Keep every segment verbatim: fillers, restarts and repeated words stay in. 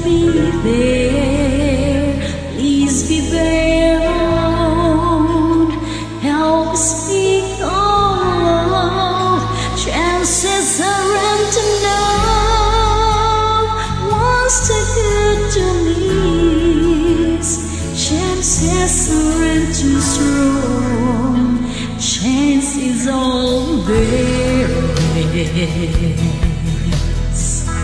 be there. Please be there, Lord. Help us speak all. Chances are empty now. What's too good to miss? Chances aren't too strong. Chance is all there is.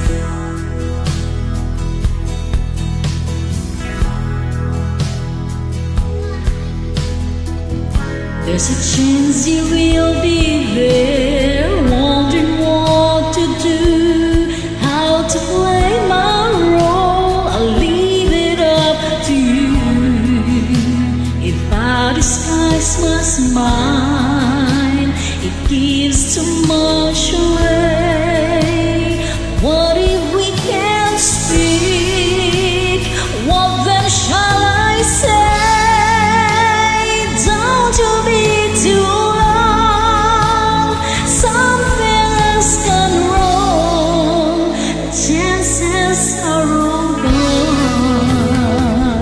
There's a chance you will be there, wondering what to do, how to play my role. I'll leave it up to you. If I disguise my smile, it gives too much away. What if we can't speak? What then shall I say? Don't you be too long. Something has gone wrong. Chances are all gone.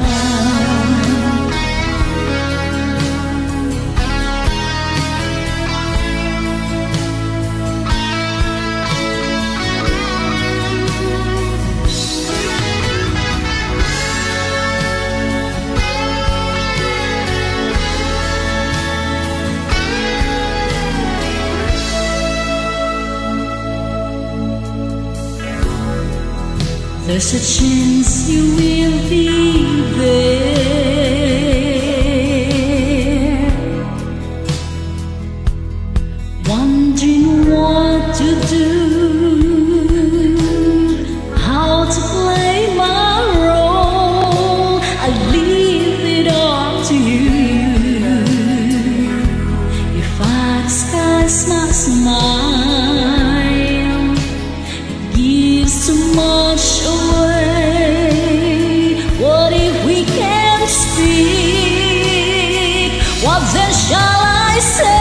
There's a chance you will be there, wondering what to do, how to play my role. I leave it up to you. If I disguise my smile, it gives too much away. What if we can't speak? What then shall I say?